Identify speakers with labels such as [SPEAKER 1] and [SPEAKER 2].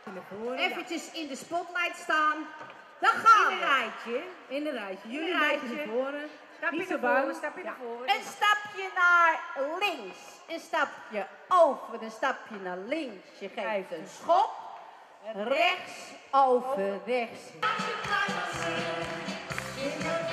[SPEAKER 1] naar voren.
[SPEAKER 2] Eventjes in de spotlight staan. Dan gaan we.
[SPEAKER 1] In een rijtje. Jullie een beetje naar voren. Niet zo bang.
[SPEAKER 3] Stapje naar voren.
[SPEAKER 2] Een stapje naar links. Een stapje over. Een stapje naar links. Je geeft een schop. Rechts over rechts.